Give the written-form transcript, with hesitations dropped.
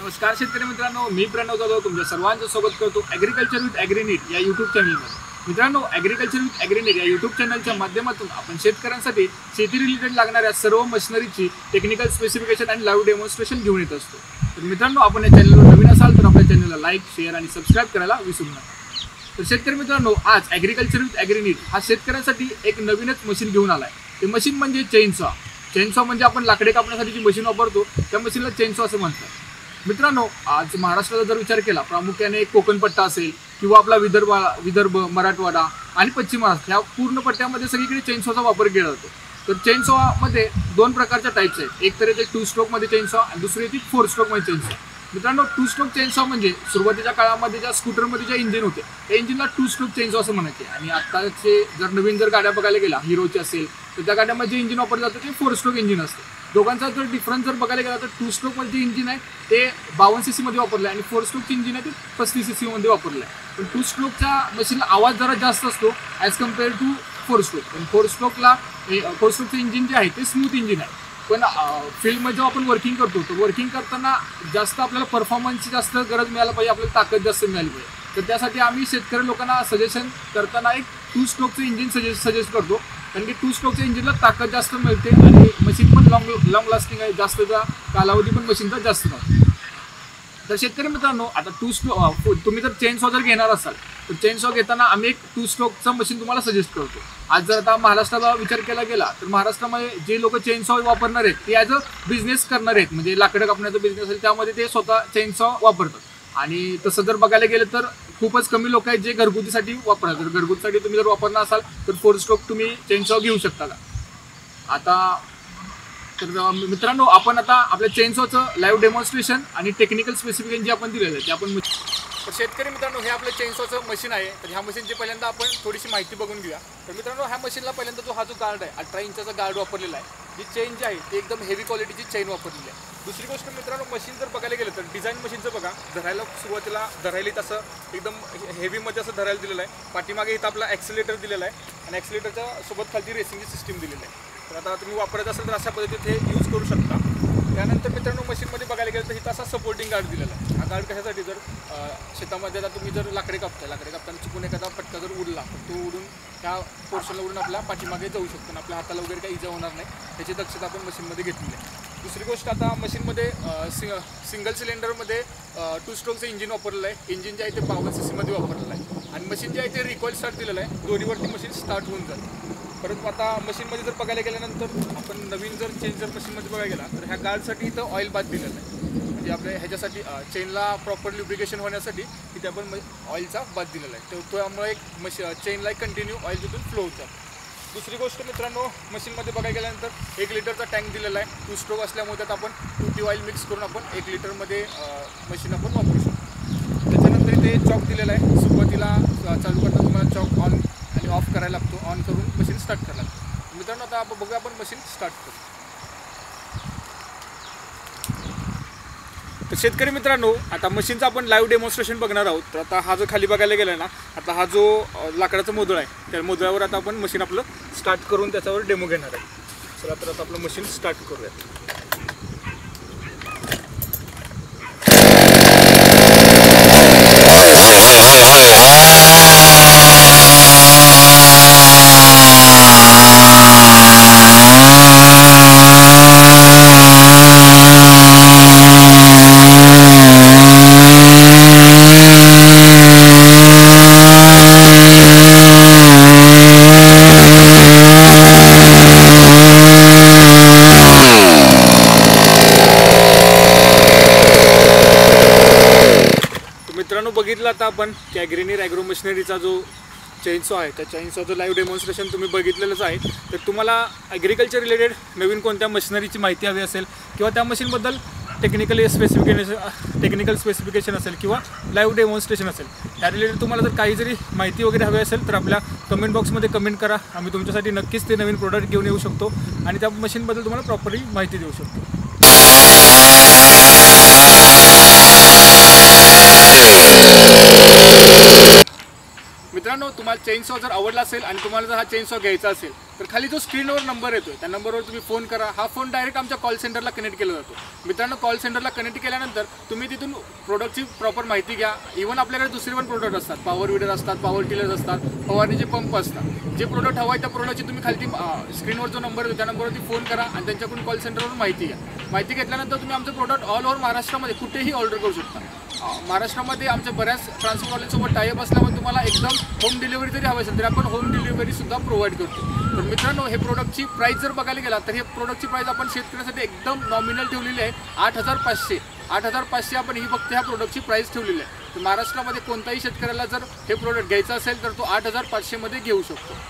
नमस्कार शेतकरी मित्रांनो, मी प्रणव जाधव तुमच्या सर्वांचं स्वागत करतो ॲग्रिकल्चर विथ ॲग्रीनीट या यूट्यूब चॅनलमध्ये. मित्रांनो, ॲग्रिकल्चर विथ ॲग्रीनीट या यूट्यूब चॅनलच्या माध्यमातून आपण शेतकऱ्यांसाठी शेती रिलेटेड लागणाऱ्या सर्व मशिनरीची टेक्निकल स्पेसिफिकेशन आणि लाईव्ह डेमॉन्स्ट्रेशन घेऊन येत असतो. तर मित्रांनो, आपण या चॅनलवर नवीन असाल तर आपल्या चॅनलला लाईक, शेअर आणि सबस्क्राईब करायला विसरू नका. तर शेतकरी मित्रांनो, आज ॲग्रिकल्चर विथ ॲग्रीनीट हा शेतकऱ्यांसाठी एक नवीनच मशीन घेऊन आला आहे. ते मशीन म्हणजे चेनसॉ. चेनसॉ म्हणजे आपण लाकडे कापण्यासाठी जी मशीन वापरतो त्या मशीनला चेनसॉ असं म्हणतात. मित्रांनो, आज महाराष्ट्राचा जर विचार केला, प्रामुख्याने कोकण पट्टा असेल किंवा आपला विदर्भ, मराठवाडा आणि पश्चिम महाराष्ट्र ह्या पूर्ण पट्ट्यामध्ये सगळीकडे चेनसॉचा वापर केला जातो. तर चेनसॉमध्ये दोन प्रकारच्या टाईप्स आहेत. एक तर येते 2 स्ट्रोकमध्ये चेनसॉ आणि दुसरी येते 4 स्ट्रोकमध्ये चेनसॉ. मित्रांनो, 2 स्ट्रोक चेनसॉ म्हणजे सुरुवातीच्या काळामध्ये ज्या स्कूटरमध्ये जे इंजिन होते त्या इंजिनला 2 स्ट्रोक चेनसॉ असं म्हणायचे. आणि आत्ताचे नवीन गाड्या बघायला गेला, हिरोची असेल तर त्या गाड्यामध्ये जे इंजिन वापरलं जातं ते 4 स्ट्रोक इंजिन असते. दोघांचा जर डिफरन्स बघायला गेला तर 2 स्ट्रोकमध्ये जे इंजिन आहे ते 52 cc मध्ये वापरलं आहे आणि 4 स्ट्रोकचे इंजिन आहे ते 35 cc मध्ये वापरलं आहे. पण 2 स्ट्रोकच्या मशीनला आवाज जरा जास्त असतो ॲज कम्पेअर टू 4 स्ट्रोक. पण 4 स्ट्रोकचं इंजिन जे आहे ते स्मूथ इंजिन आहे. पण फील्डमध्ये जेव्हा आपण वर्किंग करतो तर वर्किंग करताना जास्त आपल्याला परफॉर्मन्सची जास्त गरज मिळायला पाहिजे, आपल्याला ताकद जास्त मिळाली पाहिजे. तर त्यासाठी आम्ही शेतकरी लोकांना सजेशन करताना एक 2 स्ट्रोकचं इंजिन सजेस्ट करतो. कारण की 2 स्ट्रोकच्या इंजिनला ताकद जास्त मिळते आणि मशीन पण लॉंग लास्टिंग आहे, जास्तचा कालावधी पण मशीनचा जास्त राहतो. तर शेतकरी मित्रांनो, आता 2 स्ट्रोक तुम्ही जर चेनसॉ जर घेणार असाल तर चेनसॉ घेताना आम्ही एक 2 स्ट्रोकचं मशीन तुम्हाला सजेस्ट करतो. आज जर आता महाराष्ट्राला विचार केला गेला तर महाराष्ट्रामध्ये जे लोक चेनसॉ वापरणार आहेत ते ॲज अ बिझनेस करणार आहेत, म्हणजे लाकडं कापण्याचा बिझनेस असेल त्यामध्ये ते स्वतः चेनसॉ वापरतात. आणि तसं जर बघायला गेलं तर खूपच कमी लोक आहेत जे घरगुतीसाठी वापरतात. जर घरगुतीसाठी तुम्ही जर वापरणार असाल तर 4 स्ट्रोक तुम्ही चेनसॉ घेऊ शकता का. आता तर मित्रांनो, आपण आता आपल्या चेनसॉचं लाईव्ह डेमॉन्स्ट्रेशन आणि टेक्निकल स्पेसिफिकेशन जे आपण दिलेलं आहे ते आपण. तर शेतकरी मित्रांनो, हे आपलं चेनसॉचं मशीन आहे. तर ह्या मशीनची पहिल्यांदा आपण थोडीशी माहिती बघून घेऊया. तर मित्रांनो, ह्या मशीनला पहिल्यांदा हा जो गार्ड आहे 18 इंचाचा गार्ड वापरलेला आहे. जी चेन जी आहे ती एकदम हेवी क्वालिटीची चेन वापरलेली आहे. दुसरी गोष्ट मित्रांनो, मशीन जर बघायला गेलं तर डिझाईन मशीनचं बघा, धरायला सुरुवातीला धरायला तसं एकदम हेवीमध्ये असं धरायला दिलेलं आहे. पाठीमागे इथं आपला ॲक्सिलेटर दिलेला आहे आणि ॲक्सिलेटरच्या सोबत खालची रेसिंगची सिस्टीम दिलेली आहे. तर आता तुम्ही वापरत असाल तर अशा पद्धतीत हे यूज करू शकता. त्यानंतर मित्रांनो, मशीनमध्ये बघायला गेलं तर इथं असा सपोर्टिंग गार्ड दिलेला आहे. हा गार्ड कशासाठी, जर शेतामध्ये आता तुम्ही जर लाकडे कापताना चुकून एखादा फटका जर उडला तर तो उडून त्या पोर्शनला उडून आपल्या पाठीमागे जाऊ शकतो आणि आपल्या हाताला वगैरे काही इजा होणार नाही, त्याची दक्षता आपण मशीनमध्ये घेतलेली आहे. दुसरी गोष्ट, आता मशीनमध्ये सिंगल सिलेंडरमध्ये 2 स्ट्रोकचं इंजिन वापरलेलं आहे. इंजिन जे आहे ते 52 cc मध्ये वापरलेलं आहे आणि मशीन जे आहे ते रिकॉईल स्टार्ट दिलेलं आहे. दोन्हीवरती मशीन स्टार्ट होऊन जाते. परंतु आता मशीनमध्ये जर बघायला गेल्यानंतर आपण नवीन जर चेन जर मशीनमध्ये बघायला गेला तर ह्या गार्डसाठी इथं ऑइल बाथ दिलेलं आहे. म्हणजे आपल्या ह्याच्यासाठी चेनला प्रॉपर ल्युब्रिकेशन होण्यासाठी तिथे आपण ऑइलचा बाथ दिलेला आहे. त्यामुळे एक चेनला एक कंटिन्यू ऑइल तिथून फ्लो होतं. दुसरी गोष्ट मित्रांनो, मशीनमध्ये बघायला गेल्यानंतर 1 लिटरचा टँक दिलेला आहे. 2 स्ट्रोक असल्यामुळे त्यात आपण 2T ऑइल मिक्स करून आपण 1 लिटरमध्ये मशीन आपण वापरू शकतो. त्याच्यानंतर इथे चॉक दिलेला आहे. सुरुवातीला चालू करताना तुम्हाला चॉक ऑन आणि ऑफ करायला लागतो. ऑन करून मशीन स्टार्ट करायला लागतो. मित्रांनो, आता आपण बघूया आपण मशीन स्टार्ट करू. तर शेतकरी मित्रांनो, आता मशीनचं आपण लाईव्ह डेमॉन्स्ट्रेशन बघणार आहोत. तर आता हा जो खाली बघायला गेला ना, आता हा जो लाकडाचा मोदळ आहे त्या मोदळावर आता आपण मशीन आपलं स्टार्ट करून त्याच्यावर डेमो घेणार आहे. चला तर आता आपलं मशीन स्टार्ट करूया. मित्रांनो, बघितलं आता आपण की ॲग्रीनीट ॲग्रो मशिनरीचा जो चेनसॉ आहे त्या चेनसॉचं लाईव्ह डेमॉन्स्ट्रेशन तुम्ही बघितलेलंच आहे. तर तुम्हाला ॲग्रिकल्चर रिलेटेड नवीन कोणत्या मशिनरीची माहिती हवी असेल किंवा त्या मशीनबद्दल टेक्निकल स्पेसिफिकेशन असेल किंवा लाईव्ह डेमॉन्स्ट्रेशन असेल, त्या रिलेटेड तुम्हाला जर काही जरी माहिती वगैरे हवी असेल तर आपल्या कमेंट बॉक्समध्ये कमेंट करा. आम्ही तुमच्यासाठी नक्कीच ते नवीन प्रोडक्ट घेऊन येऊ शकतो आणि त्या मशीनबद्दल तुम्हाला प्रॉपरली माहिती देऊ शकतो. मित्रांनो, तुम्हाला चेनसॉ जर आवडला असेल आणि तुम्हाला जर हा चेनसॉ घ्यायचा असेल तर खाली जो स्क्रीनवर नंबर येतोय त्या नंबरवर तुम्ही फोन करा. हा फोन डायरेक्ट आमच्या कॉल सेंटरला कनेक्ट केला जातो. मित्रांनो, कॉल सेंटरला कनेक्ट केल्यानंतर तुम्ही तिथून प्रोडक्टची प्रॉपर माहिती घ्या. इव्हन आपल्याकडे दुसरे पण प्रोडक्ट असतात, पॉवर विडर असतात, पॉवर टिलर्स असतात, फवारणीचे पंप असतात. जे प्रोडक्ट हवं आहे त्या प्रोडक्टची तुम्ही खाली स्क्रीनवर जो नंबर येतो त्या नंबरवरती फोन करा आणि त्यांच्याकडून कॉल सेंटरवरून माहिती घ्या. माहिती घेतल्यानंतर तुम्ही आमचं प्रोडक्ट ऑल ओव्हर महाराष्ट्रामध्ये कुठेही ऑर्डर करू शकता. महाराष्ट्रामध्ये आमच्या बऱ्याच ट्रान्सपोर्टवाल्यांसोबत टायअप असल्यामुळे तुम्हाला एकदम होम डिलिव्हरी जरी हवी असेल तरी आपण होम डिलिव्हरीसुद्धा प्रोव्हाइड करतो. तर मित्रांनो, हे प्रोडक्टची प्राईस जर बघायला गेला तर हे प्रोडक्टची प्राईस आपण शेतकऱ्यासाठी एकदम नॉमिनल ठेवलेली आहे 8,500. 8,500 आपण ही फक्त ह्या प्रोडक्टची प्राईस ठेवलेली आहे. तर महाराष्ट्रामध्ये कोणताही शेतकऱ्याला जर हे प्रोडक्ट घ्यायचं असेल तर तो 8,500 मध्ये घेऊ शकतो.